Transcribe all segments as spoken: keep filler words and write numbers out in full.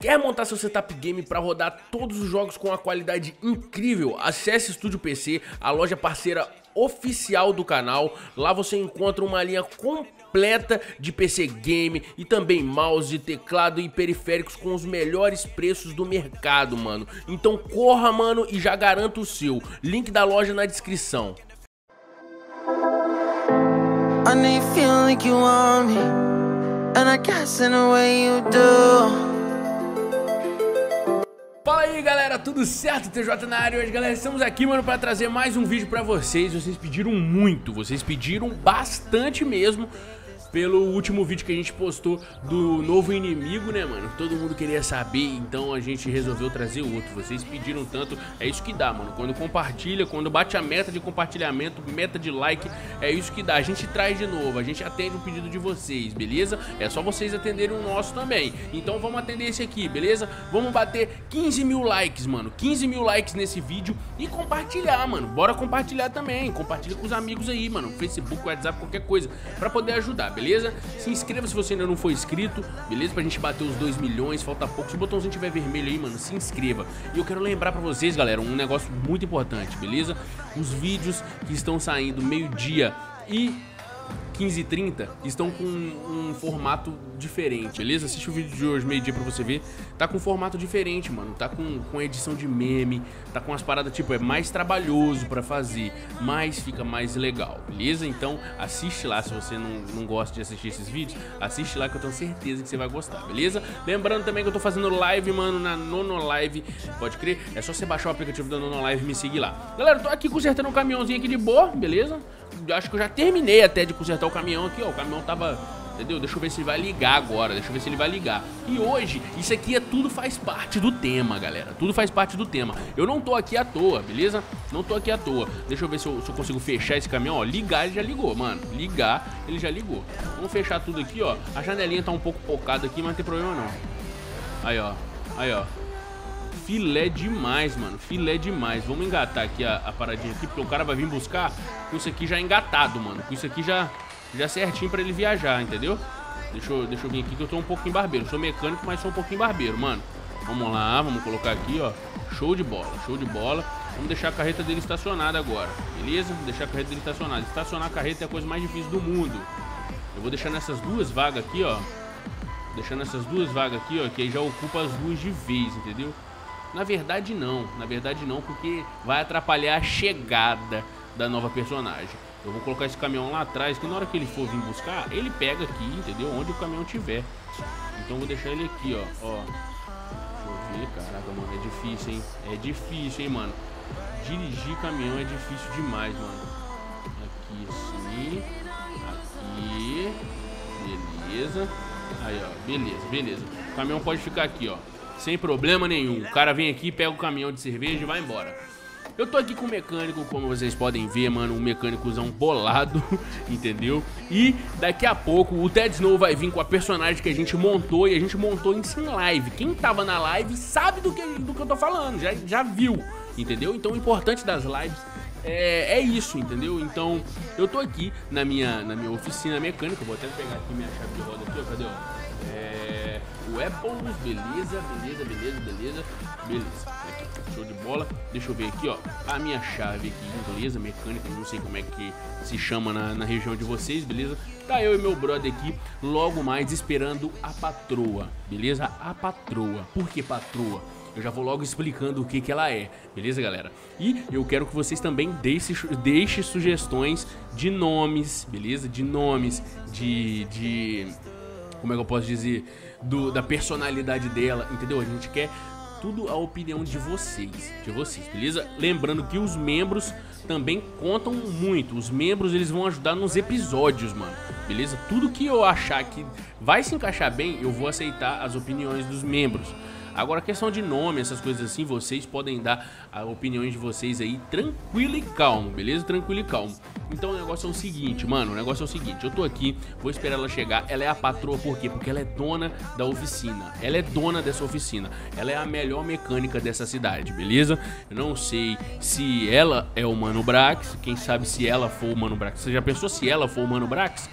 Quer montar seu setup game para rodar todos os jogos com uma qualidade incrível? Acesse Estúdio P C, a loja parceira oficial do canal. Lá você encontra uma linha completa de P C game e também mouse, teclado e periféricos com os melhores preços do mercado, mano. Então corra, mano, e já garanta o seu. Link da loja na descrição. I know you feel like you want me, and I guess in a way you do. Fala aí, galera, tudo certo? T J na área hoje, galera. Estamos aqui, mano, pra trazer mais um vídeo pra vocês. Vocês pediram muito, vocês pediram bastante mesmo pelo último vídeo que a gente postou do novo inimigo, né, mano? Todo mundo queria saber, então a gente resolveu trazer outro. Vocês pediram tanto, é isso que dá, mano. Quando compartilha, quando bate a meta de compartilhamento, meta de like, é isso que dá. A gente traz de novo, a gente atende o pedido de vocês, beleza? É só vocês atenderem o nosso também. Então vamos atender esse aqui, beleza? Vamos bater quinze mil likes, mano. quinze mil likes nesse vídeo e compartilhar, mano. Bora compartilhar também. Compartilha com os amigos aí, mano. Facebook, WhatsApp, qualquer coisa, pra poder ajudar, beleza? Beleza? Se inscreva se você ainda não for inscrito, beleza? Pra gente bater os dois milhões, falta pouco. Se o botãozinho tiver vermelho aí, mano, se inscreva. E eu quero lembrar pra vocês, galera, um negócio muito importante, beleza? Os vídeos que estão saindo meio-dia e quinze e trinta estão com um formato diferente, beleza? Assiste o vídeo de hoje, meio-dia, pra você ver. Tá com um formato diferente, mano. Tá com, com edição de meme, tá com as paradas, tipo, é mais trabalhoso pra fazer, mas fica mais legal, beleza? Então, assiste lá, se você não, não gosta de assistir esses vídeos, assiste lá que eu tenho certeza que você vai gostar, beleza? Lembrando também que eu tô fazendo live, mano, na Nonolive, pode crer? É só você baixar o aplicativo da Nonolive e me seguir lá. Galera, eu tô aqui consertando um caminhãozinho aqui de boa, beleza? Acho que eu já terminei até de consertar o caminhão aqui, ó. O caminhão tava, entendeu? Deixa eu ver se ele vai ligar agora. Deixa eu ver se ele vai ligar. E hoje, isso aqui é tudo faz parte do tema, galera. Tudo faz parte do tema. Eu não tô aqui à toa, beleza? Não tô aqui à toa. Deixa eu ver se eu, se eu consigo fechar esse caminhão, ó. Ligar, ele já ligou, mano. Ligar, ele já ligou. Vamos fechar tudo aqui, ó. A janelinha tá um pouco pocada aqui, mas não tem problema não. Aí, ó. Aí, ó. Filé demais, mano, filé demais. Vamos engatar aqui a, a paradinha aqui, porque o cara vai vir buscar com isso aqui já engatado, mano. Com isso aqui já, já certinho pra ele viajar, entendeu? Deixa eu, deixa eu vir aqui que eu tô um pouquinho barbeiro. Sou mecânico, mas sou um pouquinho barbeiro, mano. Vamos lá, vamos colocar aqui, ó. Show de bola, show de bola. Vamos deixar a carreta dele estacionada agora, beleza? Vou deixar a carreta dele estacionada. Estacionar a carreta é a coisa mais difícil do mundo. Eu vou deixar nessas duas vagas aqui, ó. Deixando essas duas vagas aqui, ó, que aí já ocupa as duas de vez, entendeu? Na verdade não, na verdade não, porque vai atrapalhar a chegada da nova personagem. Eu vou colocar esse caminhão lá atrás, que na hora que ele for vir buscar, ele pega aqui, entendeu? Onde o caminhão tiver. Então eu vou deixar ele aqui, ó, ó. Deixa eu ver, caraca, mano, é difícil, hein? É difícil, hein, mano? Dirigir caminhão é difícil demais, mano. Aqui assim, aqui, beleza. Aí, ó, beleza, beleza. O caminhão pode ficar aqui, ó, sem problema nenhum. O cara vem aqui, pega o caminhão de cerveja e vai embora. Eu tô aqui com o mecânico, como vocês podem ver, mano. Um mecânicozão bolado, entendeu? E daqui a pouco o Ted Snow vai vir com a personagem que a gente montou. E a gente montou em sim live. Quem tava na live sabe do que, do que eu tô falando, já, já viu, entendeu? Então o importante das lives é, é isso, entendeu? Então eu tô aqui na minha, na minha oficina mecânica. Vou até pegar aqui minha chave de roda aqui, ó. Cadê, ó? É... Weapons, beleza, beleza, beleza, beleza, beleza. Aqui, show de bola. Deixa eu ver aqui, ó, a minha chave aqui, beleza, mecânica, não sei como é que se chama na, na região de vocês, beleza? Tá eu e meu brother aqui, logo mais esperando a patroa, beleza? A patroa. Por que patroa? Eu já vou logo explicando o que que ela é, beleza, galera? E eu quero que vocês também deixem deixe sugestões de nomes, beleza? De nomes, de... de... como é que eu posso dizer, do, da personalidade dela, entendeu? A gente quer tudo a opinião de vocês, de vocês, beleza? Lembrando que os membros também contam muito. Os membros, eles vão ajudar nos episódios, mano, beleza? Tudo que eu achar que vai se encaixar bem, eu vou aceitar as opiniões dos membros. Agora, a questão de nome, essas coisas assim, vocês podem dar a opiniões de vocês aí tranquilo e calmo, beleza? Tranquilo e calmo. Então o negócio é o seguinte, mano, o negócio é o seguinte, eu tô aqui, vou esperar ela chegar. Ela é a patroa, por quê? Porque ela é dona da oficina, ela é dona dessa oficina, ela é a melhor mecânica dessa cidade, beleza? Eu não sei se ela é o Mano Brax, quem sabe se ela for o Mano Brax. Você já pensou se ela for o Mano Brax?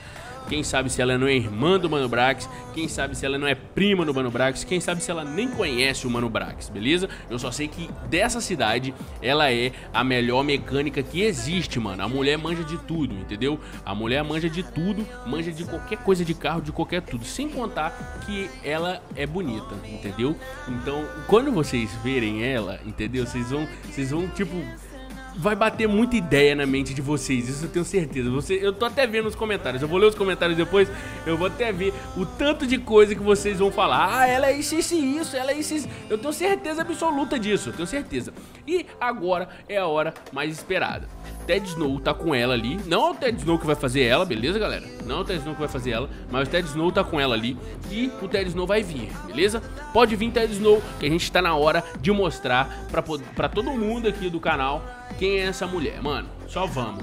quem sabe se ela não é irmã do Mano Brax, quem sabe se ela não é prima do Mano Brax, quem sabe se ela nem conhece o Mano Brax, beleza? Eu só sei que dessa cidade ela é a melhor mecânica que existe, mano. A mulher manja de tudo, entendeu? A mulher manja de tudo, manja de qualquer coisa de carro, de qualquer tudo, sem contar que ela é bonita, entendeu? Então, quando vocês verem ela, entendeu? Vocês vão, vocês vão tipo... vai bater muita ideia na mente de vocês, isso eu tenho certeza. Você, eu tô até vendo os comentários, eu vou ler os comentários depois, eu vou até ver o tanto de coisa que vocês vão falar. Ah, ela é isso, isso e isso, ela é isso, isso. Eu tenho certeza absoluta disso, eu tenho certeza. E agora é a hora mais esperada. Ted Snow tá com ela ali. Não é o Ted Snow que vai fazer ela, beleza, galera? Não é o Ted Snow que vai fazer ela, mas o Ted Snow tá com ela ali. E o Ted Snow vai vir, beleza? Pode vir, Ted Snow, que a gente tá na hora de mostrar pra, pra todo mundo aqui do canal quem é essa mulher, mano. Só vamos.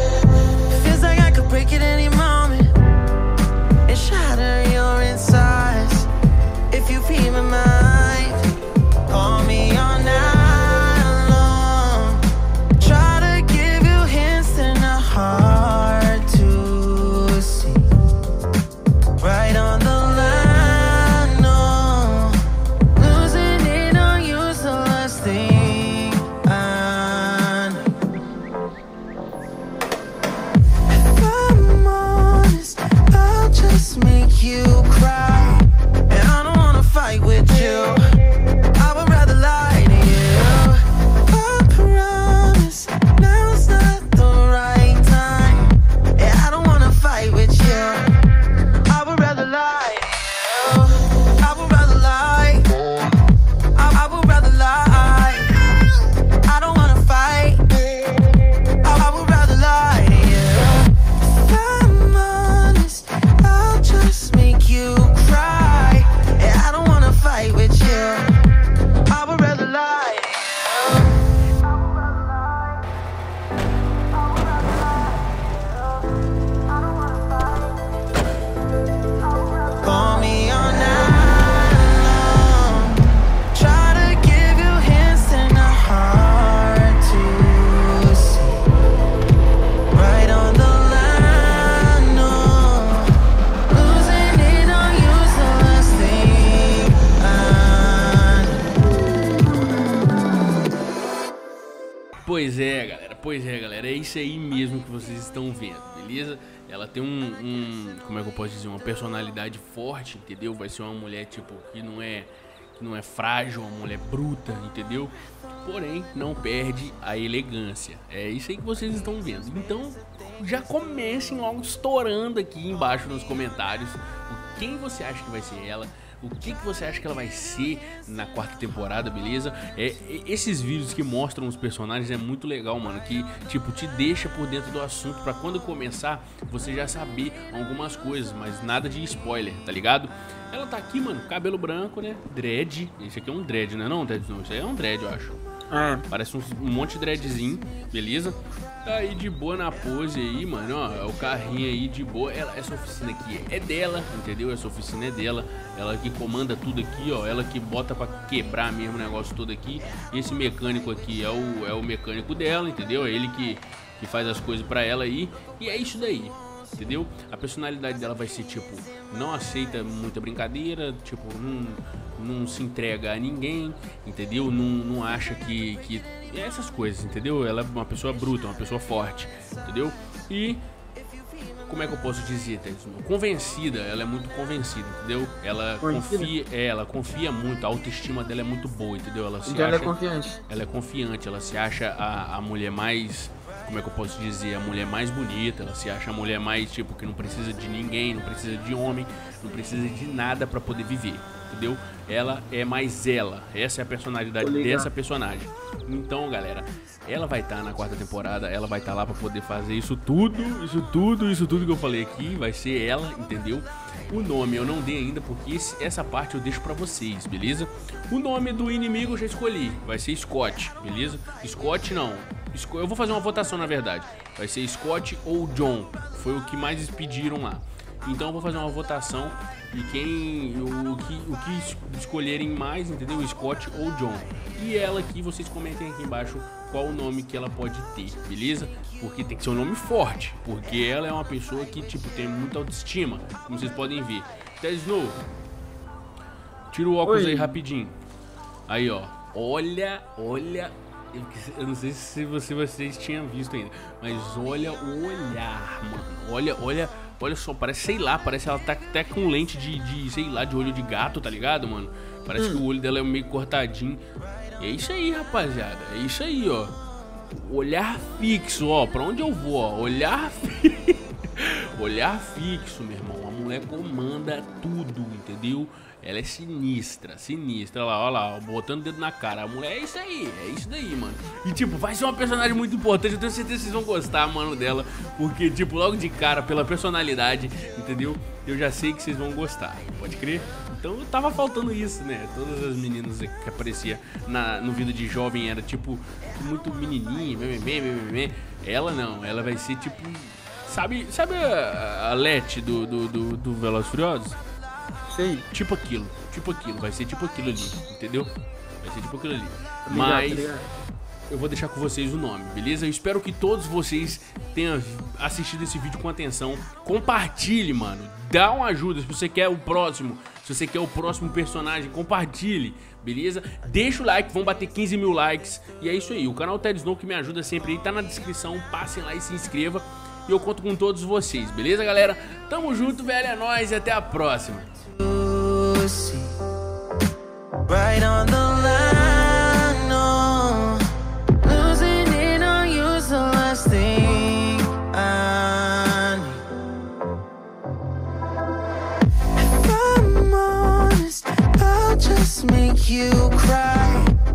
Pois é, galera, pois é, galera, é isso aí mesmo que vocês estão vendo, beleza? Ela tem um, um, como é que eu posso dizer, uma personalidade forte, entendeu? Vai ser uma mulher, tipo, que não é, que não é frágil, uma mulher bruta, entendeu? Porém, não perde a elegância, é isso aí que vocês estão vendo. Então, já comecem logo estourando aqui embaixo nos comentários quem você acha que vai ser ela. O que, que você acha que ela vai ser na quarta temporada, beleza? É, esses vídeos que mostram os personagens é muito legal, mano. Que, tipo, te deixa por dentro do assunto pra quando começar você já saber algumas coisas, mas nada de spoiler, tá ligado? Ela tá aqui, mano, cabelo branco, né? Dread. Esse aqui é um dread, né? Não, dread não. Isso aí é um dread, eu acho. É. Parece um, um monte de dreadzinho, beleza? Tá aí de boa na pose aí, mano, ó, é o carrinho aí de boa. Ela, essa oficina aqui é dela, entendeu? Essa oficina é dela. Ela que comanda tudo aqui, ó. Ela que bota pra quebrar mesmo o negócio todo aqui. Esse mecânico aqui é o, é o mecânico dela, entendeu? É ele que, que faz as coisas pra ela aí. E é isso daí, entendeu? A personalidade dela vai ser, tipo, não aceita muita brincadeira, tipo, não, não se entrega a ninguém, entendeu? Não, não acha que, que... essas coisas, entendeu? Ela é uma pessoa bruta, uma pessoa forte, entendeu? E... como é que eu posso dizer, convencida, ela é muito convencida, entendeu? Ela confia, é, ela confia muito, a autoestima dela é muito boa, entendeu? Ela se então acha, ela é confiante. Ela é confiante, ela se acha a, a mulher mais, como é que eu posso dizer, a mulher mais bonita, ela se acha a mulher mais, tipo, que não precisa de ninguém, não precisa de homem, não precisa de nada pra poder viver, entendeu? Ela é mais ela, essa é a personalidade dessa personagem. Então, galera, ela vai estar tá na quarta temporada, ela vai estar tá lá pra poder fazer isso tudo, isso tudo, isso tudo que eu falei aqui, vai ser ela, entendeu? O nome eu não dei ainda porque esse, essa parte eu deixo pra vocês, beleza? O nome do inimigo eu já escolhi, vai ser Scott, beleza? Scott não, eu vou fazer uma votação na verdade, vai ser Scott ou John, foi o que mais pediram lá. Então eu vou fazer uma votação e quem o, o, que, o que escolherem mais, entendeu? Scott ou John. E ela aqui, vocês comentem aqui embaixo qual o nome que ela pode ter, beleza? Porque tem que ser um nome forte, porque ela é uma pessoa que, tipo, tem muita autoestima, como vocês podem ver. Ted Snow, tira o óculos. Oi. Aí rapidinho. Aí, ó. Olha, olha. Eu, eu não sei se você, vocês tinham visto ainda, mas olha o olhar, mano. Olha, olha, olha só, parece, sei lá, parece ela tá até com lente de, de sei lá, de olho de gato, tá ligado, mano? Parece hum. que o olho dela é meio cortadinho. É isso aí, rapaziada. É isso aí, ó. Olhar fixo, ó. Pra onde eu vou, ó? Olhar fixo. Olhar fixo, meu irmão. A mulher comanda tudo, entendeu? Ela é sinistra, sinistra. Olha lá, olha lá, botando o dedo na cara. A mulher é isso aí, é isso daí, mano. E tipo, vai ser uma personagem muito importante. Eu tenho certeza que vocês vão gostar, mano, dela. Porque, tipo, logo de cara, pela personalidade, entendeu? Eu já sei que vocês vão gostar, pode crer? Então tava faltando isso, né? Todas as meninas que apareciam na, no vídeo de jovem era tipo muito menininha, meme, meme, meme. Ela não, ela vai ser tipo... Sabe, sabe a, a Letty do, do, do, do Velozes e Furiosos? Sei. Tipo aquilo, tipo aquilo, vai ser tipo aquilo ali, entendeu? Vai ser tipo aquilo ali. Mas eu vou deixar com vocês o nome, beleza? Eu espero que todos vocês tenham assistido esse vídeo com atenção. Compartilhe, mano. Dá uma ajuda se você quer o próximo. Se você quer o próximo personagem, compartilhe, beleza? Deixa o like, vamos bater quinze mil likes. E é isso aí, o canal Ted Snow que me ajuda sempre aí, tá na descrição. Passem lá e se inscreva. E eu conto com todos vocês, beleza, galera? Tamo junto, velho, é nóis e até a próxima. Right on the